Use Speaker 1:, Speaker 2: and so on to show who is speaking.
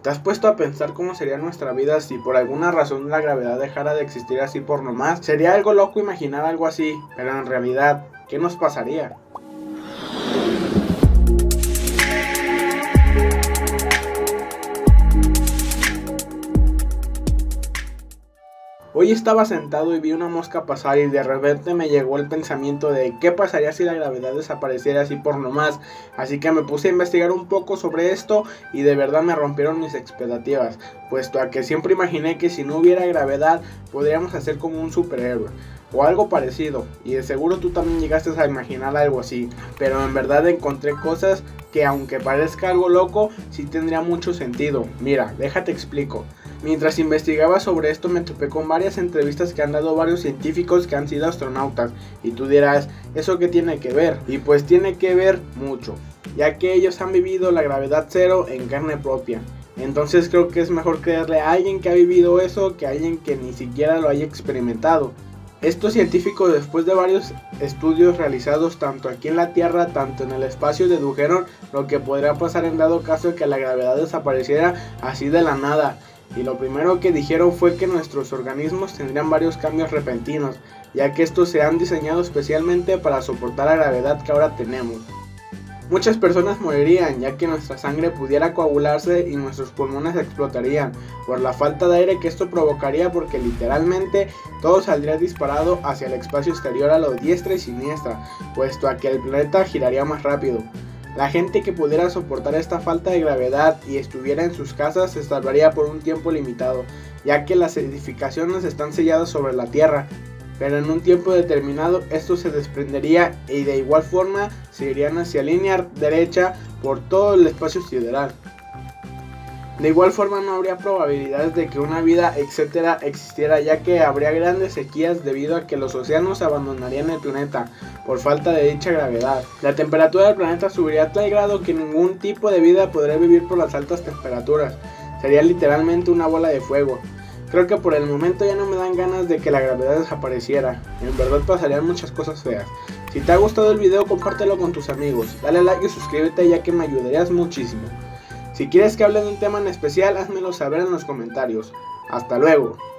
Speaker 1: ¿Te has puesto a pensar cómo sería nuestra vida si por alguna razón la gravedad dejara de existir así por nomás? Sería algo loco imaginar algo así, pero en realidad, ¿qué nos pasaría? Hoy estaba sentado y vi una mosca pasar y de repente me llegó el pensamiento de qué pasaría si la gravedad desapareciera así por nomás, así que me puse a investigar un poco sobre esto y de verdad me rompieron mis expectativas, puesto a que siempre imaginé que si no hubiera gravedad podríamos hacer como un superhéroe o algo parecido, y de seguro tú también llegaste a imaginar algo así, pero en verdad encontré cosas que aunque parezca algo loco, sí tendría mucho sentido. Mira, déjate explico. Mientras investigaba sobre esto me topé con varias entrevistas que han dado varios científicos que han sido astronautas, y tú dirás, ¿eso qué tiene que ver? Y pues tiene que ver mucho, ya que ellos han vivido la gravedad cero en carne propia. Entonces creo que es mejor creerle a alguien que ha vivido eso que a alguien que ni siquiera lo haya experimentado. Estos científicos, después de varios estudios realizados tanto aquí en la Tierra, tanto en el espacio, dedujeron lo que podría pasar en dado caso de que la gravedad desapareciera así de la nada. Y lo primero que dijeron fue que nuestros organismos tendrían varios cambios repentinos, ya que estos se han diseñado especialmente para soportar la gravedad que ahora tenemos. Muchas personas morirían, ya que nuestra sangre pudiera coagularse y nuestros pulmones explotarían por la falta de aire que esto provocaría, porque literalmente todo saldría disparado hacia el espacio exterior a lo diestra y siniestra, puesto a que el planeta giraría más rápido. La gente que pudiera soportar esta falta de gravedad y estuviera en sus casas se salvaría por un tiempo limitado, ya que las edificaciones están selladas sobre la Tierra, pero en un tiempo determinado esto se desprendería y de igual forma se irían hacia línea derecha por todo el espacio sideral. De igual forma no habría probabilidades de que una vida etcétera existiera, ya que habría grandes sequías debido a que los océanos abandonarían el planeta por falta de dicha gravedad. La temperatura del planeta subiría a tal grado que ningún tipo de vida podría vivir por las altas temperaturas. Sería literalmente una bola de fuego. Creo que por el momento ya no me dan ganas de que la gravedad desapareciera. En verdad pasarían muchas cosas feas. Si te ha gustado el video, compártelo con tus amigos. Dale like y suscríbete, ya que me ayudarías muchísimo. Si quieres que hable de un tema en especial, házmelo saber en los comentarios. Hasta luego.